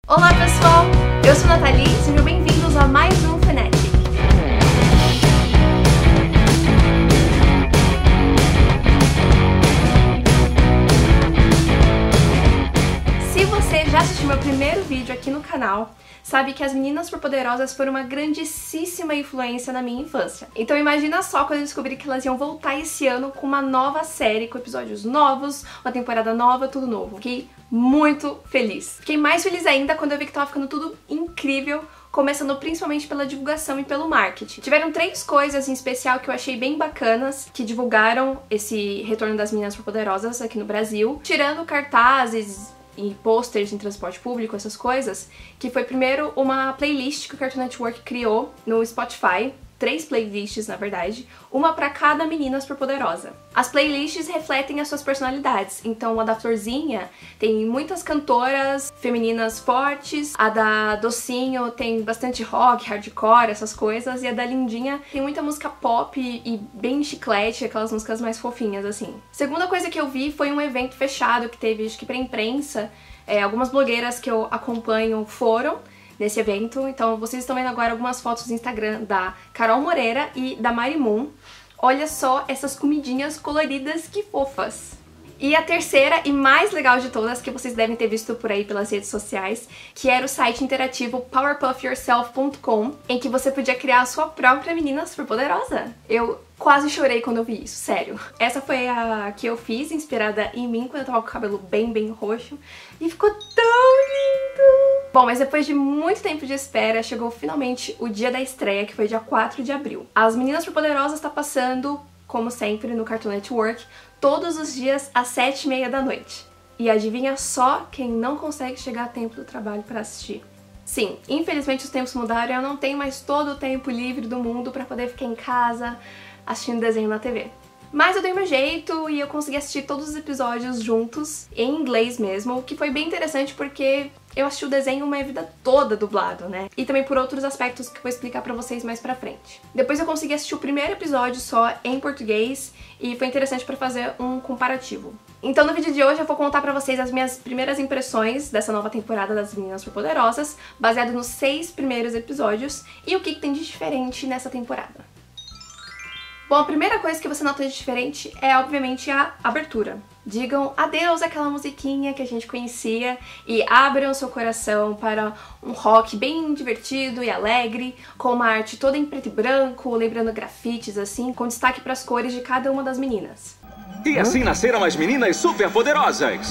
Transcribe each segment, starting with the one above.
Olá pessoal, eu sou a Nathalie, sejam bem-vindos a mais um Fnatic. Se você já assistiu meu primeiro vídeo aqui no canal, sabe que as Meninas Superpoderosas foram uma grandíssima influência na minha infância. Então imagina só quando eu descobri que elas iam voltar esse ano com uma nova série, com episódios novos, uma temporada nova, tudo novo. Fiquei muito feliz. Fiquei mais feliz ainda quando eu vi que tava ficando tudo incrível, começando principalmente pela divulgação e pelo marketing. Tiveram 3 coisas em especial que eu achei bem bacanas, que divulgaram esse retorno das Meninas Superpoderosas aqui no Brasil, tirando cartazes e posters em transporte público, essas coisas, que foi primeiro uma playlist que o Cartoon Network criou no Spotify, 3 playlists na verdade, uma pra cada menina superpoderosa. As playlists refletem as suas personalidades, então a da Florzinha tem muitas cantoras femininas fortes, a da Docinho tem bastante rock, hardcore, essas coisas, e a da Lindinha tem muita música pop e bem chiclete, aquelas músicas mais fofinhas assim. Segunda coisa que eu vi foi um evento fechado que teve, acho que pra imprensa, algumas blogueiras que eu acompanho foram nesse evento, então vocês estão vendo agora algumas fotos do Instagram da Carol Moreira e da Mari Moon. Olha só essas comidinhas coloridas, que fofas! E a terceira e mais legal de todas, que vocês devem ter visto por aí pelas redes sociais, que era o site interativo powerpuffyourself.com, em que você podia criar a sua própria menina superpoderosa. Eu quase chorei quando eu vi isso, sério. Essa foi a que eu fiz, inspirada em mim, quando eu tava com o cabelo bem roxo, e ficou tão lindo! Bom, mas depois de muito tempo de espera, chegou finalmente o dia da estreia, que foi dia 4 de abril. As Meninas Superpoderosas tá passando, como sempre, no Cartoon Network, todos os dias às 7h30 da noite. E adivinha só quem não consegue chegar a tempo do trabalho pra assistir? Sim, infelizmente os tempos mudaram e eu não tenho mais todo o tempo livre do mundo pra poder ficar em casa assistindo desenho na TV. Mas eu dei meu jeito e eu consegui assistir todos os episódios juntos, em inglês mesmo, o que foi bem interessante porque eu assisti o desenho uma vida toda dublado, né? E também por outros aspectos que eu vou explicar pra vocês mais pra frente. Depois eu consegui assistir o primeiro episódio só em português e foi interessante pra fazer um comparativo. Então no vídeo de hoje eu vou contar pra vocês as minhas primeiras impressões dessa nova temporada das Meninas Superpoderosas, baseado nos 6 primeiros episódios e o que tem de diferente nessa temporada. Bom, a primeira coisa que você nota de diferente é, obviamente, a abertura. Digam adeus àquela musiquinha que a gente conhecia e abram seu coração para um rock bem divertido e alegre, com uma arte toda em preto e branco, lembrando grafites assim, com destaque para as cores de cada uma das meninas. E assim nasceram as Meninas Superpoderosas!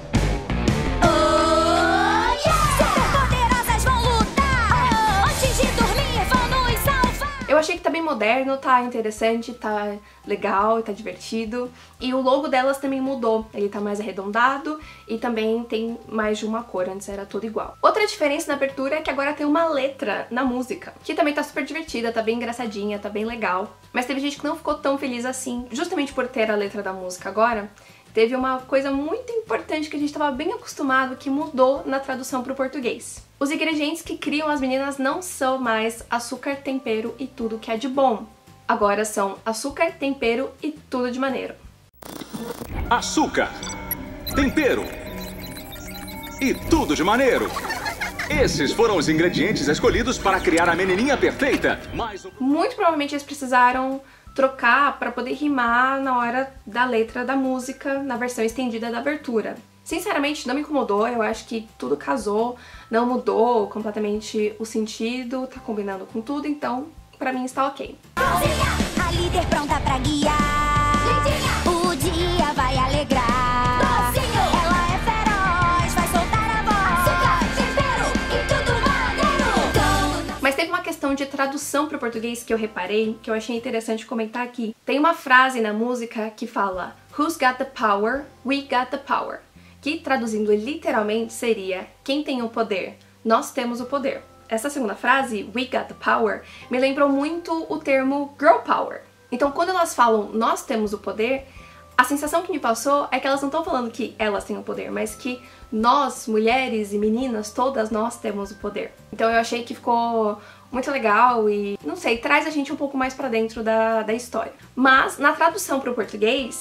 Eu achei que tá bem moderno, tá interessante, tá legal, tá divertido. E o logo delas também mudou. Ele tá mais arredondado e também tem mais de uma cor, antes era tudo igual. Outra diferença na abertura é que agora tem uma letra na música, que também tá super divertida, tá bem engraçadinha, tá bem legal. Mas teve gente que não ficou tão feliz assim, justamente por ter a letra da música agora. Teve uma coisa muito importante que a gente estava bem acostumado que mudou na tradução para o português. Os ingredientes que criam as meninas não são mais açúcar, tempero e tudo que é de bom. Agora são açúcar, tempero e tudo de maneiro. Açúcar, tempero e tudo de maneiro. Esses foram os ingredientes escolhidos para criar a menininha perfeita. Muito provavelmente eles precisaram trocar para poder rimar na hora da letra da música, na versão estendida da abertura. Sinceramente, não me incomodou, eu acho que tudo casou, não mudou completamente o sentido, tá combinando com tudo, então pra mim está ok. A líder pronta pra guiar, o dia vai alegrar. Ela é feroz, vai soltar a voz. Tempero e tudo maneiro. Mas teve uma questão de tradução para o português que eu reparei, que eu achei interessante comentar aqui. Tem uma frase na música que fala "Who's got the power? We got the power", que traduzindo literalmente seria "Quem tem o poder? Nós temos o poder". Essa segunda frase, "We got the power", me lembrou muito o termo girl power. Então quando elas falam "nós temos o poder", a sensação que me passou é que elas não estão falando que elas têm o poder, mas que nós, mulheres e meninas, todas nós temos o poder. Então eu achei que ficou muito legal e, não sei, traz a gente um pouco mais pra dentro da história. Mas na tradução para o português,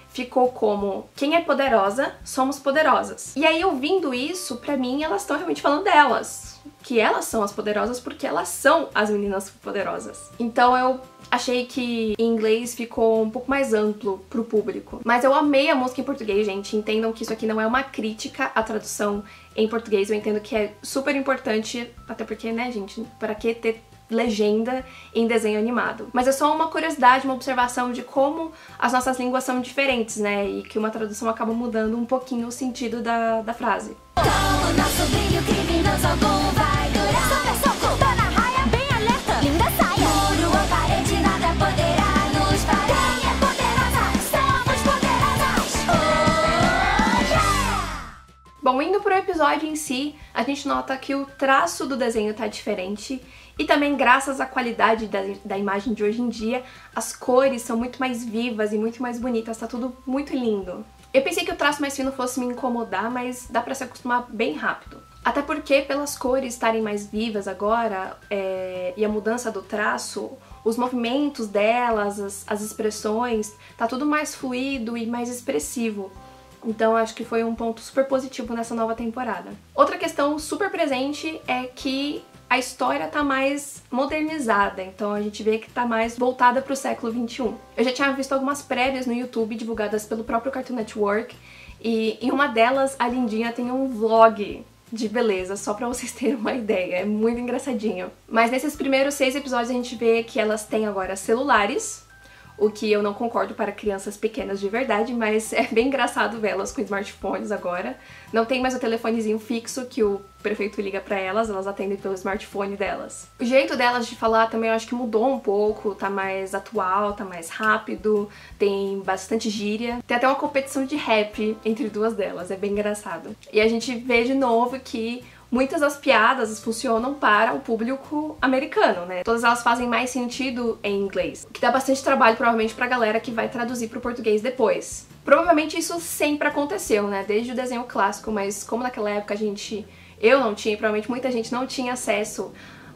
ficou como: quem é poderosa, somos poderosas. E aí, ouvindo isso, pra mim, elas estão realmente falando delas. Que elas são as poderosas porque elas são as meninas poderosas. Então eu achei que em inglês ficou um pouco mais amplo pro público. Mas eu amei a música em português, gente. Entendam que isso aqui não é uma crítica à tradução em português. Eu entendo que é super importante, até porque, né, gente, para que ter legenda em desenho animado. Mas é só uma curiosidade, uma observação de como as nossas línguas são diferentes, né? E que uma tradução acaba mudando um pouquinho o sentido da frase. Com o nosso brilho criminoso algum vai durar. Super soco, tô na raia, bem alerta. Linda saia, muro ou parede, nada poderá nos parar. Quem é poderosa, somos poderosas. Oh, yeah! Bom, indo pro episódio em si, a gente nota que o traço do desenho tá diferente. E também, graças à qualidade da imagem de hoje em dia, as cores são muito mais vivas e muito mais bonitas, tá tudo muito lindo. Eu pensei que o traço mais fino fosse me incomodar, mas dá pra se acostumar bem rápido. Até porque, pelas cores estarem mais vivas agora, e a mudança do traço, os movimentos delas, as expressões, tá tudo mais fluido e mais expressivo. Então acho que foi um ponto super positivo nessa nova temporada. Outra questão super presente é que a história tá mais modernizada, então a gente vê que tá mais voltada pro século XXI. Eu já tinha visto algumas prévias no YouTube divulgadas pelo próprio Cartoon Network, e em uma delas a Lindinha tem um vlog de beleza, só pra vocês terem uma ideia, é muito engraçadinho. Mas nesses primeiros 6 episódios a gente vê que elas têm agora celulares, o que eu não concordo para crianças pequenas de verdade, mas é bem engraçado vê-las com smartphones agora. Não tem mais o telefonezinho fixo que o prefeito liga pra elas, elas atendem pelo smartphone delas. O jeito delas de falar também eu acho que mudou um pouco, tá mais atual, tá mais rápido, tem bastante gíria. Tem até uma competição de rap entre duas delas, é bem engraçado. E a gente vê de novo que muitas das piadas funcionam para o público americano, né? Todas elas fazem mais sentido em inglês, o que dá bastante trabalho provavelmente pra galera que vai traduzir pro português depois. Provavelmente isso sempre aconteceu, né? Desde o desenho clássico, mas como naquela época eu não tinha, e provavelmente muita gente não tinha acesso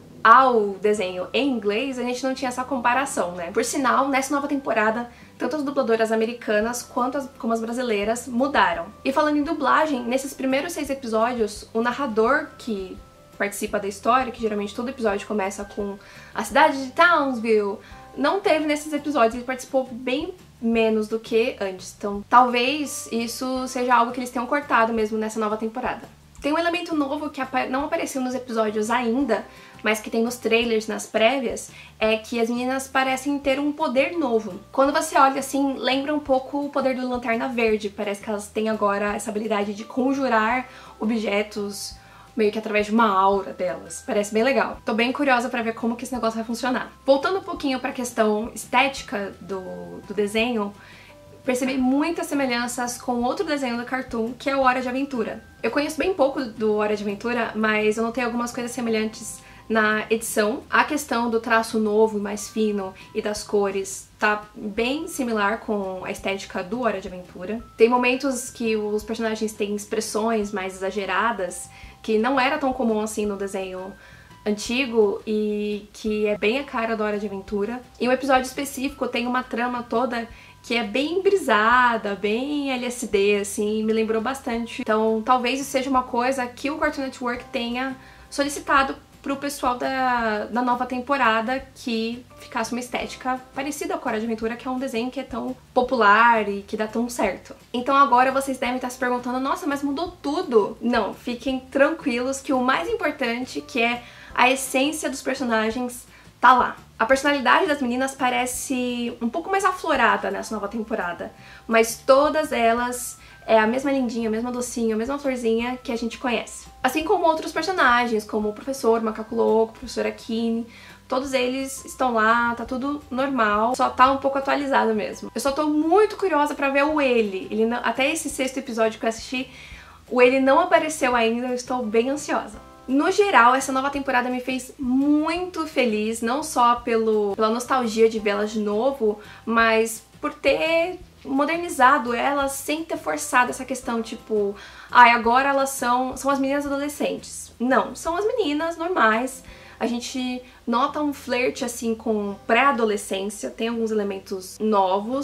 ao desenho em inglês, a gente não tinha essa comparação, né? Por sinal, nessa nova temporada, tanto as dubladoras americanas quanto como as brasileiras mudaram. E falando em dublagem, nesses primeiros 6 episódios, o narrador que participa da história, que geralmente todo episódio começa com a cidade de Townsville, não teve nesses episódios, ele participou bem menos do que antes. Então, talvez isso seja algo que eles tenham cortado mesmo nessa nova temporada. Tem um elemento novo que não apareceu nos episódios ainda, mas que tem nos trailers, nas prévias, é que as meninas parecem ter um poder novo. Quando você olha assim, lembra um pouco o poder do Lanterna Verde. Parece que elas têm agora essa habilidade de conjurar objetos meio que através de uma aura delas. Parece bem legal. Tô bem curiosa pra ver como que esse negócio vai funcionar. Voltando um pouquinho pra questão estética do desenho, percebi muitas semelhanças com outro desenho do Cartoon, que é o Hora de Aventura. Eu conheço bem pouco do Hora de Aventura, mas eu notei algumas coisas semelhantes na edição. A questão do traço novo e mais fino e das cores tá bem similar com a estética do Hora de Aventura. Tem momentos que os personagens têm expressões mais exageradas, que não era tão comum assim no desenho antigo e que é bem a cara do Hora de Aventura. Em um episódio específico tem uma trama toda que é bem brisada, bem LSD, assim, me lembrou bastante. Então, talvez isso seja uma coisa que o Cartoon Network tenha solicitado pro pessoal da nova temporada, que ficasse uma estética parecida com a Hora de Aventura, que é um desenho que é tão popular e que dá tão certo. Então agora vocês devem estar se perguntando, nossa, mas mudou tudo? Não, fiquem tranquilos que o mais importante, que é a essência dos personagens, tá lá. A personalidade das meninas parece um pouco mais aflorada nessa nova temporada, mas todas elas é a mesma lindinha, a mesma docinha, a mesma florzinha que a gente conhece. Assim como outros personagens, como o professor, o Macaco Louco, a professora Keane, todos eles estão lá, tá tudo normal, só tá um pouco atualizado mesmo. Eu só tô muito curiosa pra ver o Ele. Até esse 6º episódio que eu assisti, o Ele não apareceu ainda, eu estou bem ansiosa. No geral, essa nova temporada me fez muito feliz, não só pela nostalgia de vê-las de novo, mas por ter modernizado elas sem ter forçado essa questão, tipo, agora elas são as meninas adolescentes. Não, são as meninas normais. A gente nota um flerte, assim, com pré-adolescência, tem alguns elementos novos.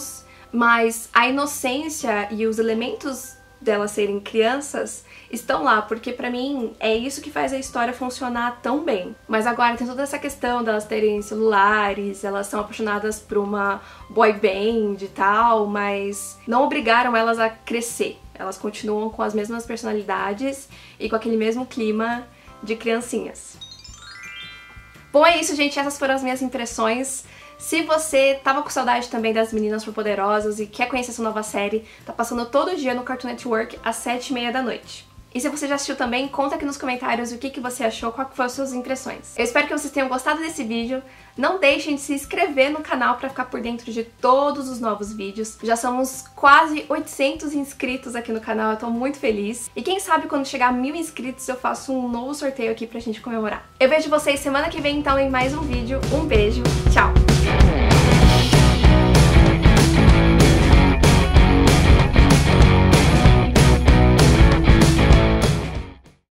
mas a inocência e os elementos delas serem crianças estão lá, porque pra mim é isso que faz a história funcionar tão bem. Mas agora tem toda essa questão delas terem celulares, elas são apaixonadas por uma boy band e tal, mas não obrigaram elas a crescer. Elas continuam com as mesmas personalidades e com aquele mesmo clima de criancinhas. Bom, é isso, gente. Essas foram as minhas impressões. Se você tava com saudade também das Meninas Superpoderosas e quer conhecer essa nova série, tá passando todo dia no Cartoon Network às 7h30 da noite. E se você já assistiu também, conta aqui nos comentários o que você achou, quais foram as suas impressões. Eu espero que vocês tenham gostado desse vídeo. Não deixem de se inscrever no canal pra ficar por dentro de todos os novos vídeos. Já somos quase 800 inscritos aqui no canal, eu tô muito feliz. E quem sabe quando chegar a 1000 inscritos eu faço um novo sorteio aqui pra gente comemorar. Eu vejo vocês semana que vem então em mais um vídeo. Um beijo, tchau!